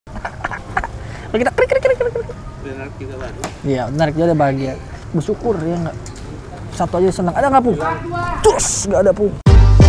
Kalau kita krik. Narik juga baru. Iya, narik juga bahagia. Bersyukur ya nggak. Satu aja senang. Ada nggak Pung? Cus, nggak ada Pung.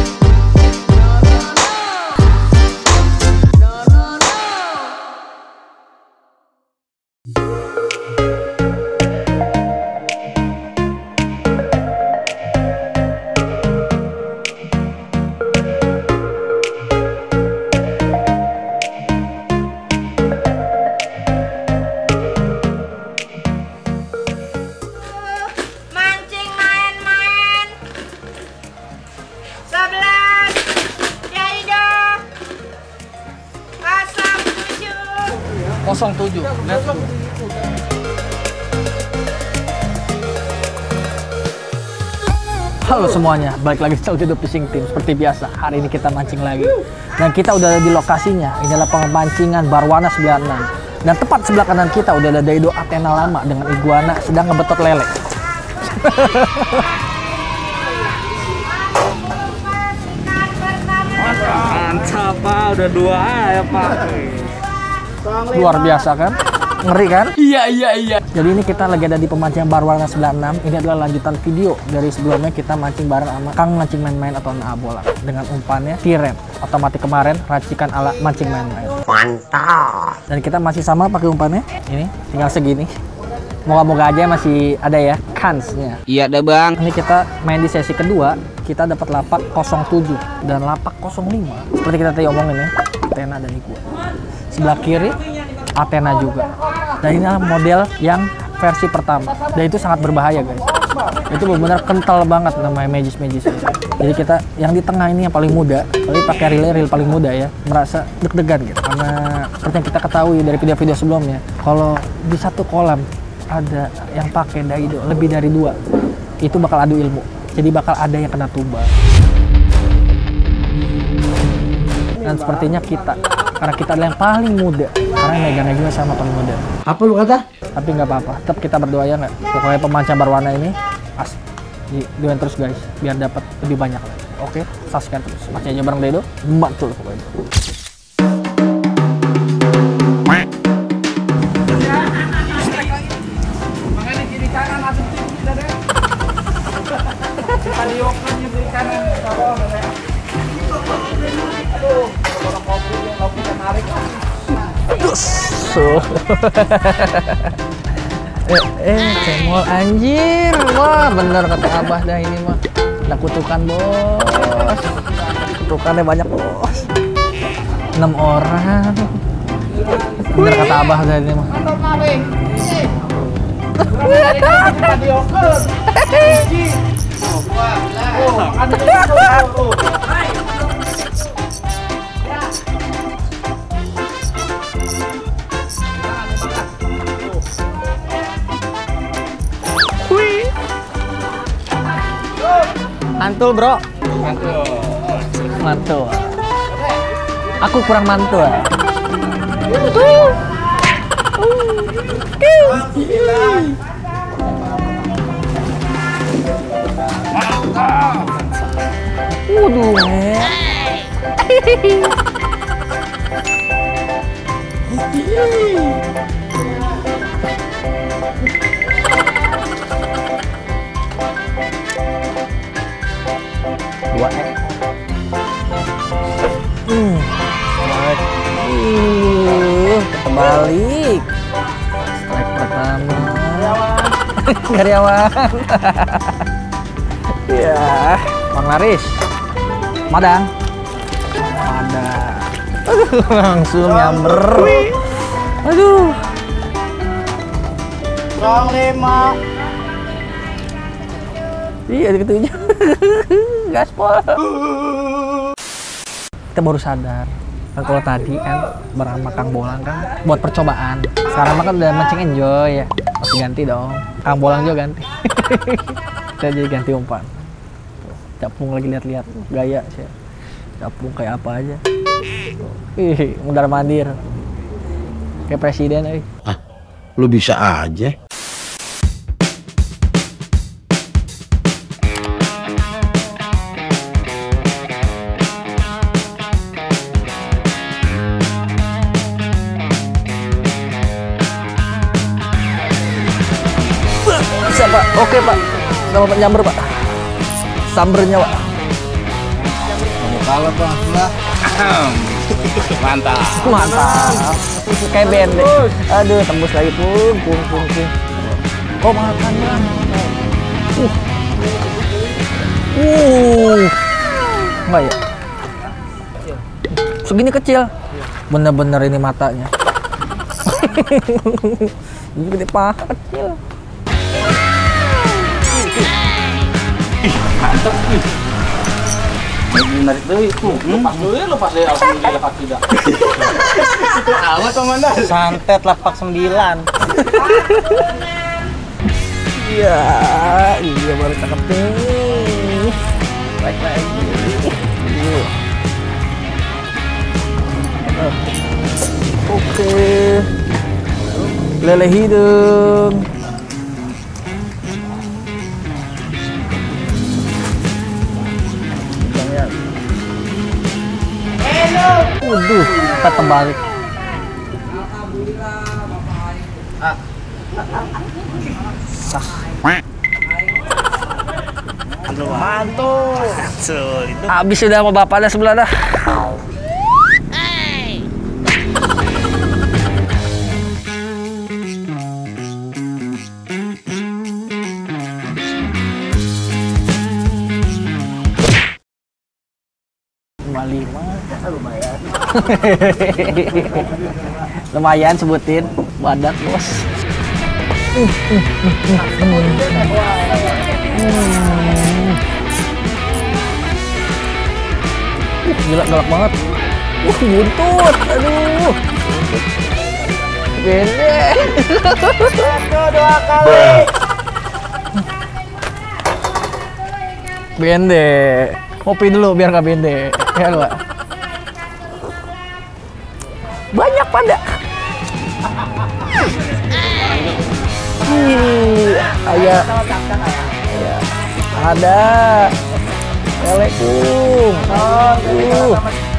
Tujuh. Let's go. Halo semuanya, balik lagi di Udo Fishing Team. Seperti biasa, hari ini kita mancing lagi. Dan kita udah ada di lokasinya. Ini adalah pemancingan Barwana 96. Dan tepat sebelah kanan kita udah ada Daido Athena lama dengan iguana sedang ngebetot lele. Mantap Pak, udah 2 ya Pak. Luar biasa kan? Ngeri kan? Iya. Jadi ini kita lagi ada di pemancingan Barwana 96. Ini adalah lanjutan video dari sebelumnya kita mancing bareng sama Kang Mancing Main-Main atau Naabola dengan umpannya T-Rem otomatis kemarin racikan ala mancing main-main. Mantap. Dan kita masih sama pakai umpannya. Ini tinggal segini. Moga-moga aja masih ada ya kansnya. Iya dah Bang. Ini kita main di sesi kedua. Kita dapat lapak 07 dan lapak 05. Seperti kita tadi omongin ya, Athena dan iguana. Sebelah kiri Athena juga. Dan ini adalah model yang versi pertama. Dan itu sangat berbahaya guys. Itu benar-benar kental banget namanya magis. Jadi kita yang di tengah ini yang paling muda, tapi pakai reel paling muda ya, merasa deg-degan gitu. Karena seperti yang kita ketahui dari video-video sebelumnya, kalau di satu kolam ada yang pakai Daido lebih dari 2, itu bakal adu ilmu. Jadi bakal ada yang kena tumbal. Dan sepertinya kita, karena kita adalah yang paling muda, karena yang megangnya juga sama paling muda. Apa lu kata? Tapi nggak apa-apa, tetap kita berdoa ya nggak. Pokoknya pemancingan Barwana ini doain terus guys, biar dapat lebih banyak lagi. Oke, saksikan terus. Mancing aja bareng Daido, mantul pokoknya. Makanya kiri kanan atau tidak deh. Tadi okannya kiri kanan, kalau ada. Aduh, kalau kopi yang kita narik. Cemol anjir. Wah, bener kata Abah dah ini mah. Ada kutukan bos. Kutukannya banyak bos. 6 orang. Bener kata Abah dah ini mah. Mantul bro. Mantul. Aku kurang mantul. Waduh. Terbalik. Strike pertama. Karyawan. Ya, Bang Laris. Madang. Langsung nyamber. Aduh. Rong 5. Iya, dikitunya. Gaspol. Kita baru sadar. Kan kalau tadi kan bersama Kang Bolang kan buat percobaan. Sekarang mah kan udah mancing enjoy ya. Masih ganti dong. Kang Bolang juga ganti. Kita jadi ganti umpan. Capung lagi lihat-lihat gaya sih. Capung kayak apa aja. Ih, mundar mandir. Kayak presiden euy. Ah, lu bisa aja. Pak. Oke, Pak. Sama Pak nyamber, Pak. Sambernya, Pak. Kalah Bang, lah. Mantap. Mantap. Kayak bende. Aduh, tembus lagi, pung. Oh, makan, Bang. Enggak ya? Segini kecil. Bener-bener ini matanya. Ini gede paha kecil. Mantap. Menarik tuh itu. Lepas deh alhamdulillah tidak. Itu amat komandan. Santet lapak 9. Iya, iya baru cakep nih. Baik lagi. Oke. Lele hidung. Waduh, kita terbalik. Sah. Mantul. Habis sudah sama bapak dah sebelah dah. Lumayan. Lumayan sebutin badak bos. Gila galak banget. Buntut. Aduh. Bende. Dua kali. Bende. Kopi dulu biar nggak bende. Ya enggak? Banyak pada. Ayah. Ada. Assalamualaikum. Aduh.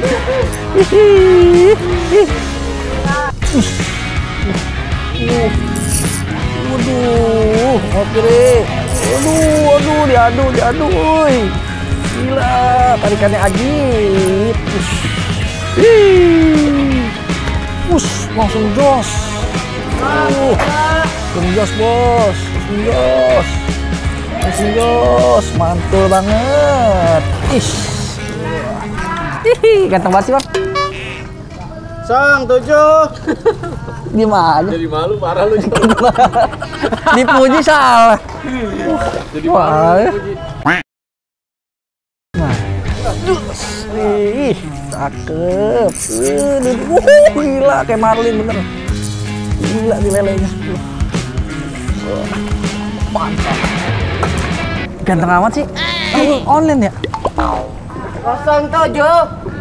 Waduh, oke deh. Waduh, diadu. Gila, tarikannya ajib. Langsung jos. Langsung jos, bos. Langsung jos. Mantul banget. Ganteng banget sih, Bang. Sang 7. Gimana? Jadi malu parah lu. Dipuji salah. Jadi Wah. malu. Ih, cakep. Gila kayak Marlin bener. Gila di lelenya. Mantap. Ganteng amat sih. Online ya? 07.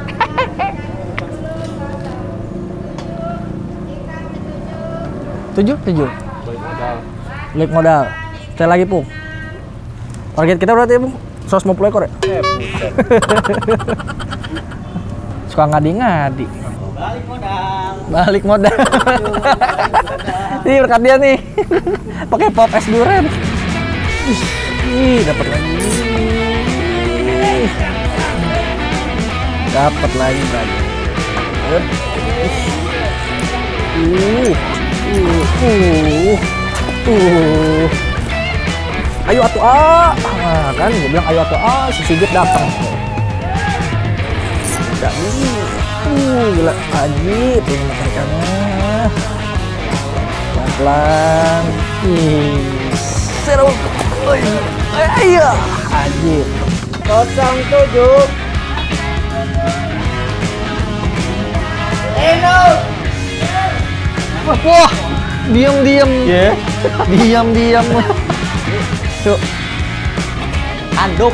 Tujuh. Balik modal. Saya lagi, Pung. Target kita berarti, Pung? 150 ekor ya? Suka ngadi-ngadi. Balik modal. Ini berkat dia nih. Pakai pop es durian. Ih, dapat lagi. Dapat lagi, berarti. Ayo atuh kan gue bilang ayo atuh si Sigit datang. Jadi gila ajib ini tarikannya. Pelan-pelan. Seru. Ayo ajib. 07. Wah, diam. Ya. Diam. Tuh. Anduk.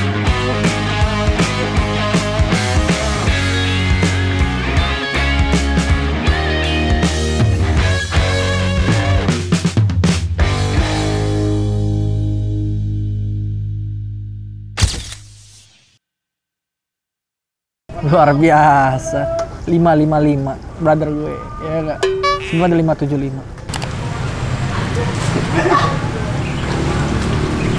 Luar biasa. 555 brother gue. Ya enggak? Semua ada 575.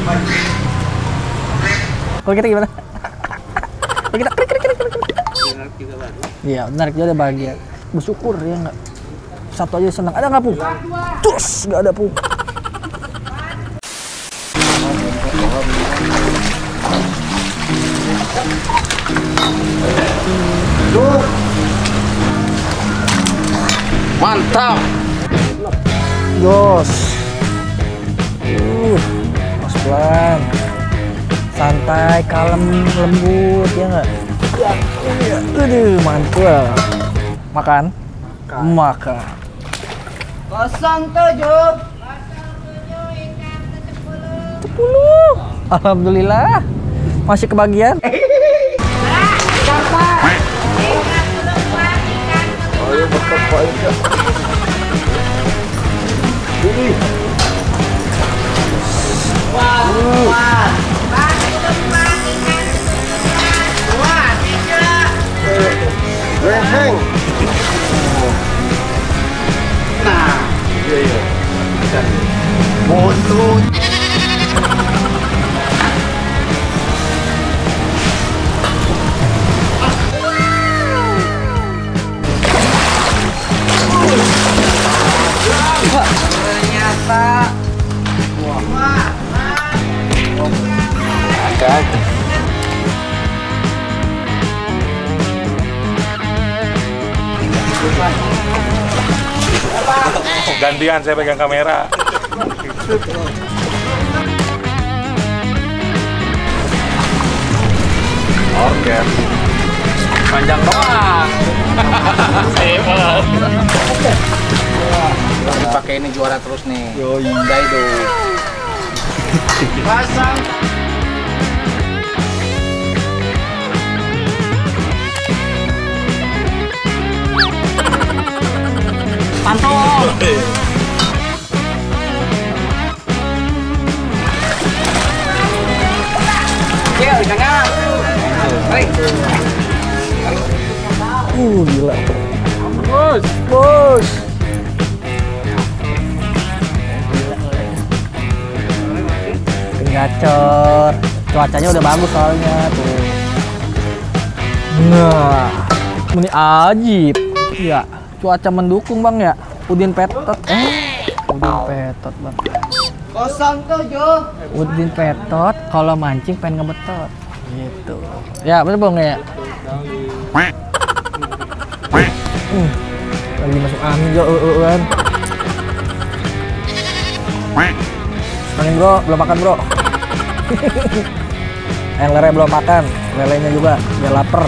Kalau kita gimana? Kalau kita krik. Iya, menarik juga, ada bahagia. Bersyukur ya nggak. Satu aja senang. Ada nggak, Pu? Cus, nggak ada, Pu. Mantap. Jos. Mas pelan. Santai, kalem, lembut ya nggak? Iya. Aduh, mantap. Makan. 07. 10. Alhamdulillah. Masih kebagian. Reheng. Nah, iya. Bodoh. Ternyata gantian saya pegang kamera. Oke. Panjang doang. Pakai ini juara terus nih. Daido. pasang. Pantol. Iya, jangan. Baik. Gila. Bos. Bos. Gacor. Cuacanya udah bagus soalnya tuh. Nah, ini ajib. Ya, cuaca mendukung Bang ya. Udin Petot. Udin Petot Bang. 07. Udin Petot kalau mancing pengen ngebetot. Gitu. Ya, bener Bang ya. Lagi masuk angin Jo, kan. Sekarang bro, belum makan bro. Yang lele belum makan, lelenya juga, biar lapar.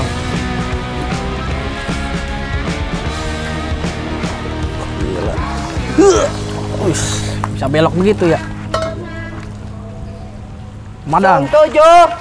Gila. Wih, bisa belok begitu ya. Madang. 07.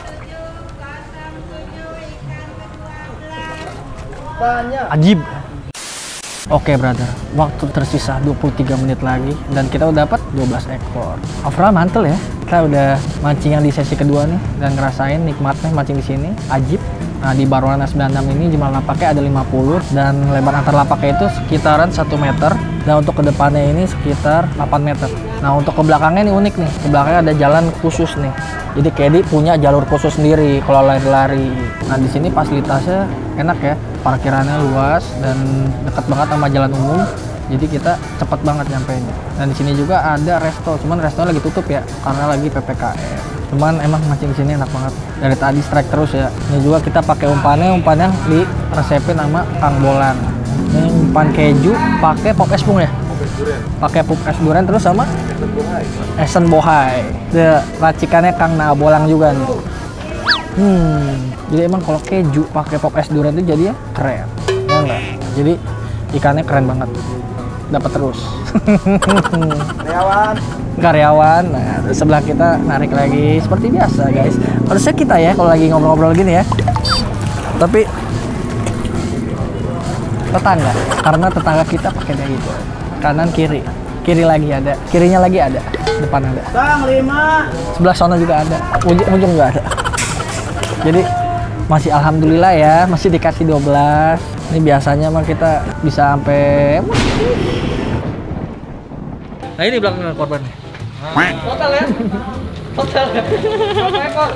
Banyak. Ajib. Oke brother, waktu tersisa 23 menit lagi dan kita udah dapat 12 ekor. Overall mantel ya. Kita udah mancing yang di sesi kedua nih dan ngerasain nikmatnya mancing di sini. Ajib. Nah, di Baroana 96 ini jumlah lapaknya ada 50 dan lebar antar lapaknya itu sekitaran 1 meter dan untuk kedepannya ini sekitar 8 meter. Nah, untuk ke belakangnya ini unik nih. Ke belakangnya ada jalan khusus nih. Jadi Kedi punya jalur khusus sendiri kalau lari-lari. Nah, di sini fasilitasnya enak ya. Parkirannya luas dan dekat banget sama jalan umum. Jadi kita cepat banget nyampainya. Dan di sini juga ada resto, cuman resto lagi tutup ya karena lagi PPKM. Cuman emang mancing di sini enak banget. Dari tadi strike terus ya. Ini juga kita pakai umpannya di resepin sama Kang Bolan. Ini umpan keju pakai pop es bung ya. Pakai pop es durian terus sama esen bohai. The racikannya Kang Bolang juga nih. Jadi emang kalau keju pakai pop es durian itu jadinya keren, ya enggak? Jadi ikannya keren banget, dapat terus. Karyawan. Nah, terus sebelah kita narik lagi seperti biasa guys. Harusnya kita ya kalau lagi ngobrol-ngobrol gini ya. Tapi tetangga, karena tetangga kita pakai dari itu. Kanan kiri lagi ada, kirinya lagi ada, depan ada. Bang 5. Sebelah sana juga ada, ujung juga ada. Jadi masih alhamdulillah ya, masih dikasih 12. Ini biasanya mah kita bisa sampai. Nah ini belakang korbannya. Total ya. Total. Berapa ekor?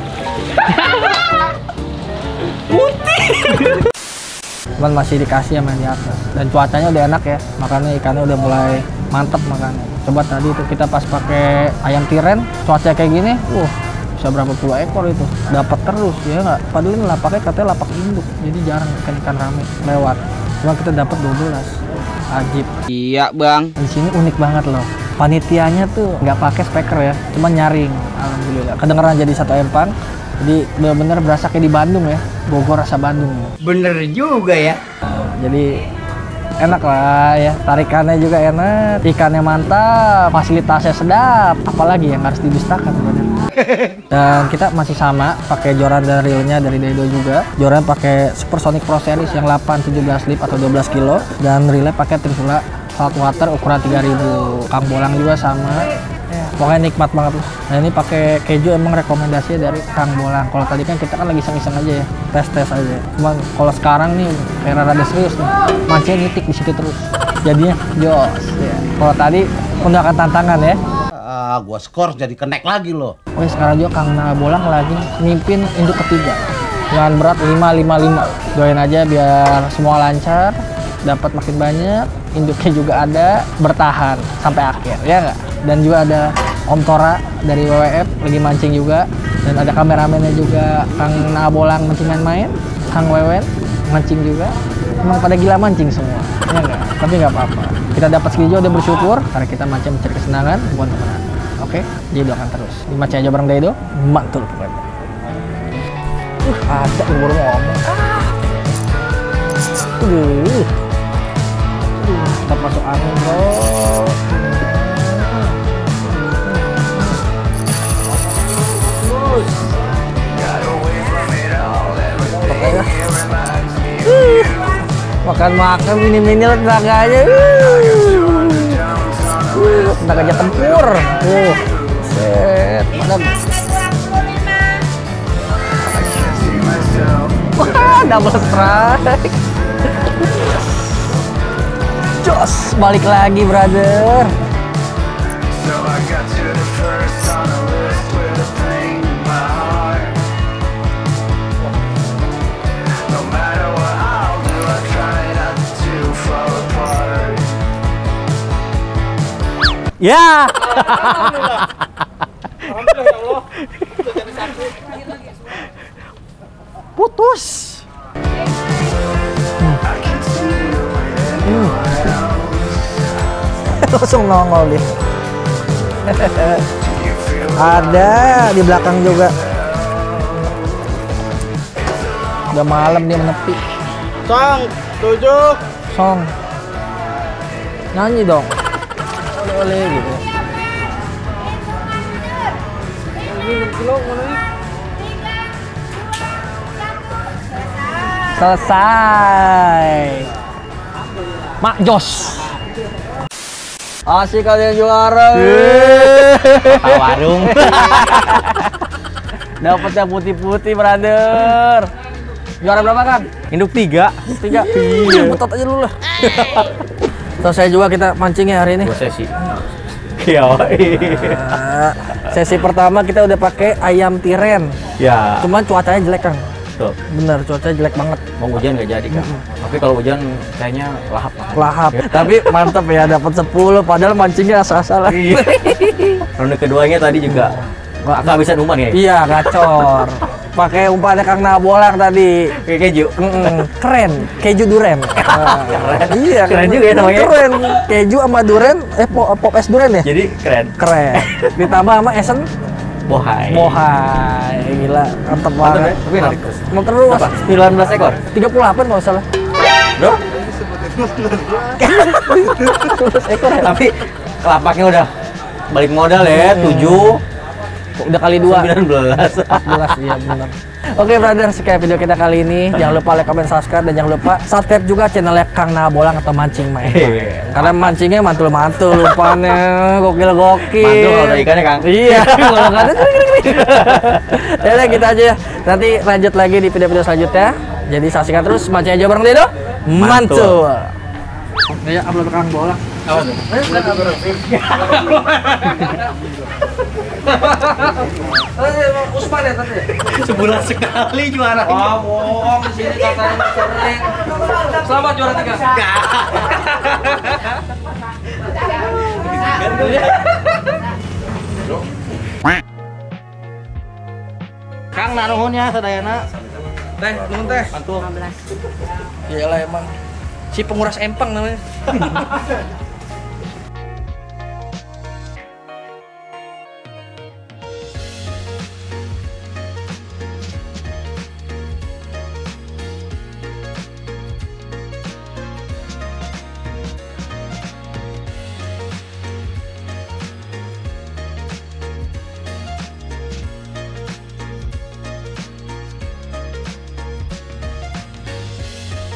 Putih. Cuman masih dikasih sama di atas. Dan cuacanya udah enak ya. Makanya ikannya udah mulai mantep makanya. Coba tadi itu kita pas pakai ayam tiren, cuaca kayak gini, bisa berapa puluh ekor itu. Dapat terus ya nggak? Padahal ini lapaknya katanya lapak induk. Jadi jarang ikan rame lewat. Cuma kita dapat 12. Ajib. Iya bang. Di sini unik banget loh. Panitianya tuh nggak pakai speaker ya, cuma nyaring. Alhamdulillah. Kedengeran jadi satu empang. Jadi bener-bener berasa kayak di Bandung ya, Bogor rasa Bandung. Bener juga ya. Jadi enak lah ya, tarikannya juga enak, ikannya mantap, fasilitasnya sedap. Apalagi yang harus didustakan sebenarnya. Dan kita masih sama, pakai joran dan reelnya dari Daido juga. Joran pakai Supersonic Pro Series yang 8-17 lip atau 12 kilo, dan reelnya pakai Trisula Saltwater ukuran 3000. Kang Bolang juga sama. Pokoknya nikmat banget loh. Nah ini pakai keju emang rekomendasinya dari Kang Bolang. Kalau tadi kan kita kan lagi iseng-iseng aja ya, tes aja. Cuman kalau sekarang nih era rada serius nih, mancing nitik di situ terus. Jadinya jos. Ya. Kalau tadi menggunakan tantangan ya. Gua skor jadi kenek lagi loh. Oke sekarang juga Kang Bolang lagi mimpin induk ketiga dengan berat 555. Doain aja biar semua lancar, dapat makin banyak, induknya juga ada, bertahan sampai akhir ya nggak? Dan juga ada Om Tora dari WWF lagi mancing juga, dan ada kameramennya juga Kang Bolang mancing main-main, Kang Wewen mancing juga. Emang pada gila mancing semua ya nggak? Tapi nggak apa-apa, kita dapat segini udah bersyukur karena kita mancing mencari kesenangan buat teman. Oke, jadi doakan terus. Dimancing aja bareng Daido, mantul pokoknya. Ada yang baru ngomong. Tetap masuk angin bro. Makan mini-mini tenaganya. Tenaganya tempur. Set, mantap. Wah, double strike. Jos, balik lagi, brother. Ya. Putus. Langsung nongol dia. Ada di belakang juga. Udah malam dia menepi. Song, 7. Song. Nyanyi dong. Oleh gitu. Selesai. Mak Jos. Asik kalian juara. Warung. Dapat yang putih-putih, brother. Juara berapa, Kang? Induk 3. 3. Iya, betot aja dulu lah. Selesai juga kita mancingnya hari ini. 2 sesi. Sesi pertama kita udah pakai ayam tiren. Ya. Cuman cuacanya jelek, Kang. Tuh. Bener, cuacanya jelek banget. Mau hujan nggak jadi kan? Tapi kalau hujan kayaknya lahap. Lahap. Tapi mantep ya, dapat 10. Padahal mancingnya asal-asalan. Ronde keduanya tadi juga nggak bisa umpan ya? Iya, gacor. Pakai umpannya Kang Bolang tadi. Kayak keju. Keren, keju duren. Keren. Iya, Keren juga ya namanya. Keren. Keju sama duren, pop es duren ya? Jadi keren. Keren. Ditambah sama esen Bohai. Bohai. Gila, mantep Mantap banget. ya? Tapi enak. Mau terus. Apa? 19 ekor. 38 kalau salah. Bro? 12 ekor ya? Tapi kelapaknya udah balik modal ya, 7. Udah kali 2. 19. 14, iya benar. Oke brother, sekian video kita kali ini. Jangan lupa like, comment, subscribe, dan jangan lupa subscribe juga channelnya Kang Bolang atau Mancing Main. Karena mancingnya mantul-mantul, umpannya gokil-gokil. Mantul kalau ada ikannya, Kang. Iya, kalau nggak ada ya udah gitu aja ya. Nanti lanjut lagi di video-video selanjutnya. Jadi saksikan terus Mancing aja bareng Daido. Mantul. Ya upload Kang Bolang. Apa tuh? Usman ya tadi. Sebulan sekali juara. Wah, bohong di sini katanya sering. Selamat juara 3. Kang naruhun ya sadayana. Teh, nuhun teh. Antum. 15. Iyalah emang si penguras empang namanya.